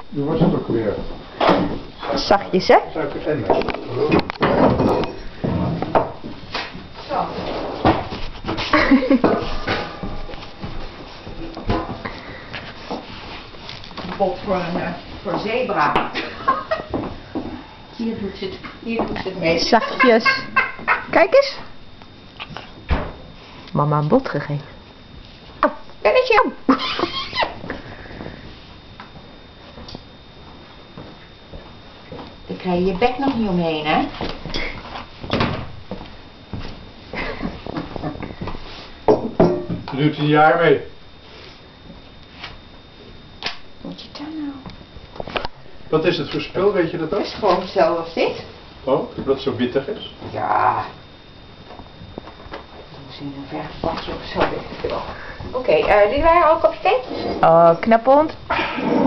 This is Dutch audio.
Hoe was het ook weer? Zachtjes, hè? Suiker en melk. Zo. Bot voor zebra. Hier doet ze het mee. Zachtjes. Kijk eens. Mama een bot gegeven. Oh, daar is jou. Dan krijg je je bek nog niet omheen, hè? Je doet er een jaar mee. Moet je dan nou? Wat is het voor spel, weet je dat ook? Het is gewoon hetzelfde als dit. Oh, dat het zo bitter is? Ja. Misschien een verfpakje of zo, weet ik veel. Oké, dit waren al kopje thee? Oh, knap hond.